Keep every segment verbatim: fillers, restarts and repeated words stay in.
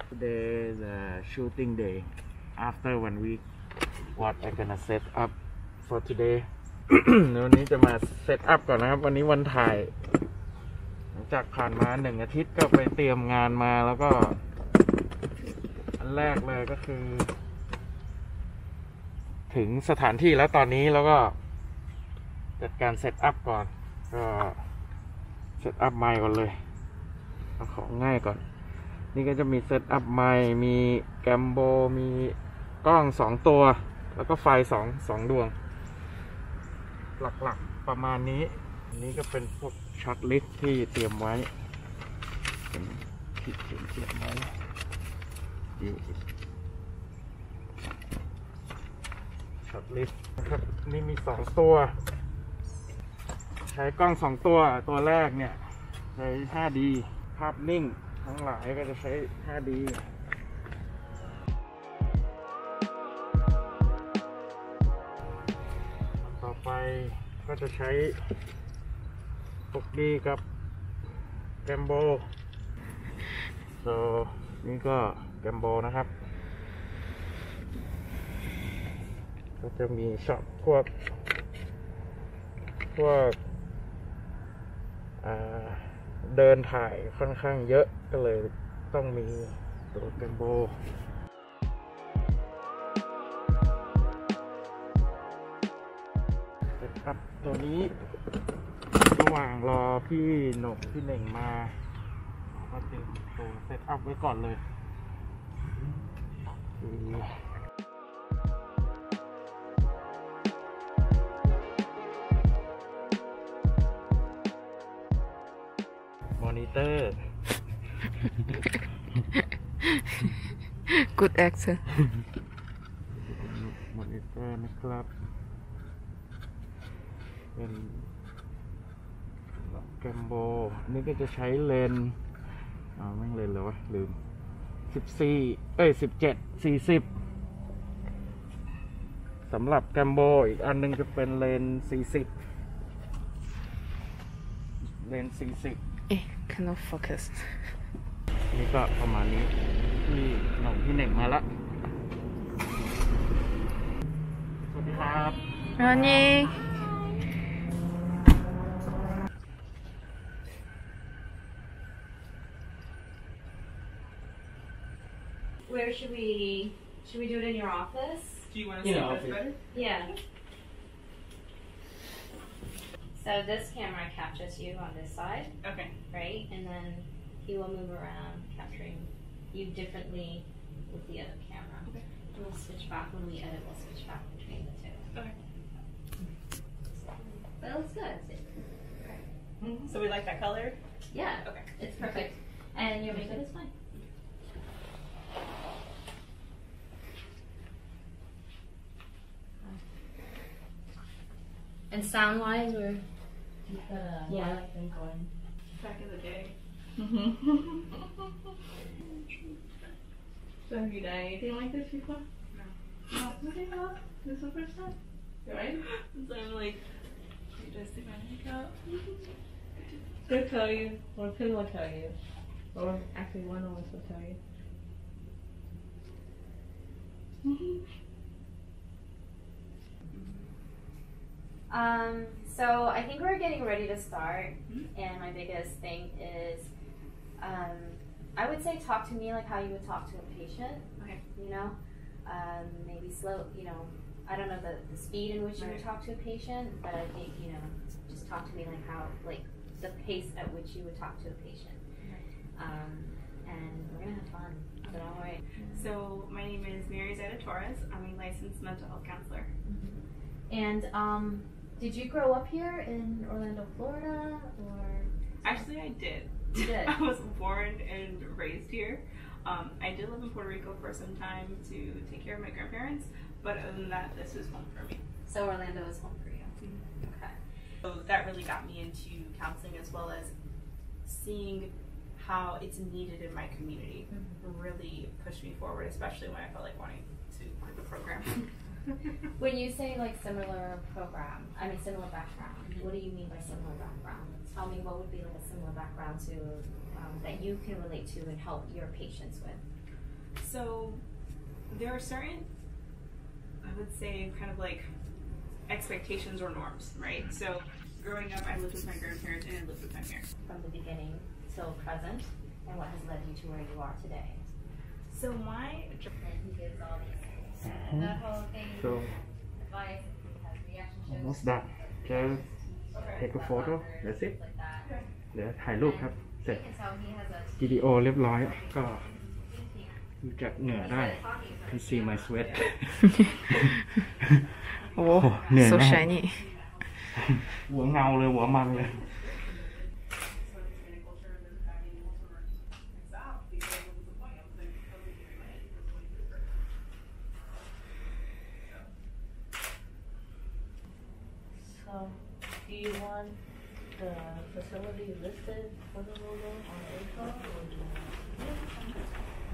Today is a shooting day. After one week, what I gonna set up for today วันนี้จะมาเซตอัพก่อนนะครับวันนี้วันถ่ายหลังจากผ่านมาหนึ่งอาทิตย์ก็ไปเตรียมงานมาแล้วก็อันแรกเลยก็คือ ถึงสถานที่แล้วตอนนี้แล้วก็จัดการเซตอัพก่อนก็เซตอัพไมค์ก่อนเลยเอาของง่ายก่อนนี่ก็จะมีเซตอัพไมค์มีแกมโบมีกล้องสองตัวแล้วก็ไฟสองสองดวงหลักๆประมาณนี้อันนี้ก็เป็นพวกช็อตลิสต์ที่เตรียมไว้เป็นที่เตรียมเตรียมไว้ช็อตลิสต์นะครับนี่มีสองตัวใช้กล้องสองตัวตัวแรกเนี่ยใช้ ไฟว์ ดี ภาพนิ่งทั้งหลายก็จะใช้ ไฟว์ ดีต่อไปก็จะใช้ หก ดี กับแกมโบ so นี่ก็แกมโบนะครับก็จะมีช็อตพวกพวกเดินถ่ายค่อนข้างเยอะก็เลยต้องมีตัวแกมโบเซตอัพตัวนี้ระหว่างรอพี่หนกพี่เหน่งมาก็เตรียมตัวเซตอัพไว้ก่อนเลยมอนิเตอร์ Good accent มอนิเตอร์นะครับเป็นแกมโบนี่ก็จะใช้เลนส์อ๋อไม่เลนส์เลยวะลืมสิบสี่เอ้ยสิบเจ็ดสี่สิบสำหรับแกมโบอีกอันนึงจะเป็นเลนส์สี่สิบเลนส์สี่สิบเอ๊ะ cannot focus นี่ก็ประมาณนี้ที่หน่องที่หนึ่งมาแล้วสวัสดีครับอันนี้ Where should we, should we do it in your office? Do you want to see this better? Yeah. So this camera captures you on this side. Okay. Right? And then he will move around, capturing you differently with the other camera. Okay. And we'll switch back when we edit, we'll switch back between the two. Okay. That looks good. Okay. Mm-hmm. So we like that color? Yeah. Okay. It's perfect. And your makeup is fine. And sound wise, we're uh, yeah. I like them going back in the day. Mm-hmm. So have you done anything like this before? No. No? Okay, no. This is the first time? Right? So I'm like, you just do my makeup. They'll tell you, or Pin will tell you. Or actually one of us will tell you. Mm-hmm. Um, so I think we're getting ready to start, Mm-hmm. and my biggest thing is, um, I would say talk to me like how you would talk to a patient. Okay. You know, um, maybe slow. You know, I don't know the, the speed in which you Right. would talk to a patient, but I think you know, just talk to me like how like the pace at which you would talk to a patient. Right. Um, and we're gonna have fun. So don't worry. So my name is Mary Zeta Torres. I'm a licensed mental health counselor. And um, did you grow up here in Orlando, Florida, or? Actually, I did. You did? I was born and raised here. Um, I did live in Puerto Rico for some time to take care of my grandparents, but other than that, this is home for me. So Orlando is home for you. Mm-hmm. Okay. So that really got me into counseling as well as seeing how it's needed in my community. Mm-hmm. Really pushed me forward, especially when I felt like wanting to quit the program. When you say like similar program, I mean similar background, what do you mean by similar background? Tell me what would be like a similar background to um, that you can relate to and help your patients with. So there are certain, I would say, kind of like expectations or norms, right? So growing up, I lived with my grandparents and I lived with my parents. From the beginning till present, and what has led you to where you are today. So my And he gives all these, the whole thing, so advice, he has reaction shows. almost done just take a photo that's it เดี๋ยวถ่ายรูปครับเสร็จ You can tell he has a วิดีโอเรียบร้อยก็ดูจากเหงื่อได้ You see my sweat Oh, Yeah, so right. shiny. หัวเงาเลยหัวมันเลย So, do you want the facility listed for the logo on A C O, or do you want?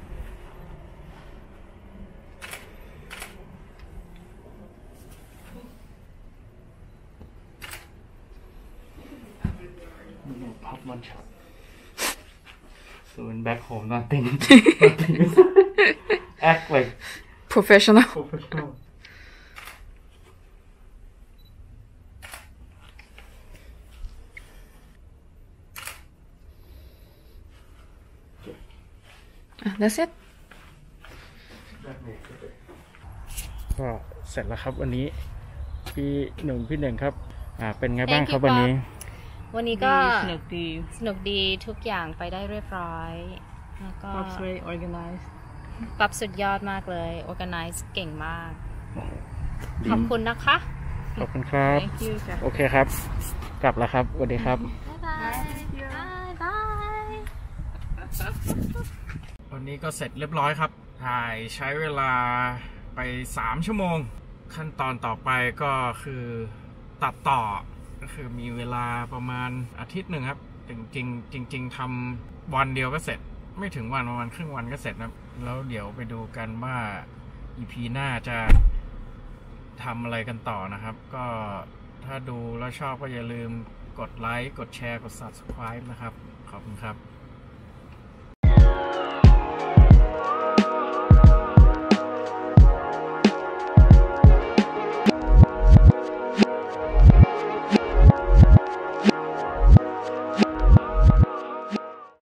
Pop one shot. So in back home, nothing. nothing is act like Professional. professional. Ah, that's it. ก็เสร็จแล้วครับวันนี้พี่หนึ่งพี่หนึ่งครับอ่าเป็นไงบ้าง Thank you ครับวันนี้วันนี้ก็สนุกดีสนุกดีทุกอย่างไปได้เรียบร้อย แล้วก็ Pop's very organized ปรับสุดยอดมากเลย organize เก่งมากดีขอบคุณนะคะขอบคุณครับ Thank you ค่ะโอเคครับ กลับแล้วครับสวัสดีครับบ๊ายบาย บายบายวันนี้ก็เสร็จเรียบร้อยครับ ถ่ายใช้เวลาไปสามชั่วโมง ขั้นตอนต่อไปก็คือตัดต่อ ก็คือมีเวลาประมาณอาทิตย์หนึ่งครับ จริงๆจริง ๆทำวันเดียวก็เสร็จ ไม่ถึงวันประมาณครึ่งวันก็เสร็จนะแล้วเดี๋ยวไปดูกันว่า อี พี หน้าจะทำอะไรกันต่อนะครับ ก็ถ้าดูแล้วชอบก็อย่าลืมกดไลค์ กดแชร์ กด ซับสไครบ์ นะครับ ขอบคุณครับ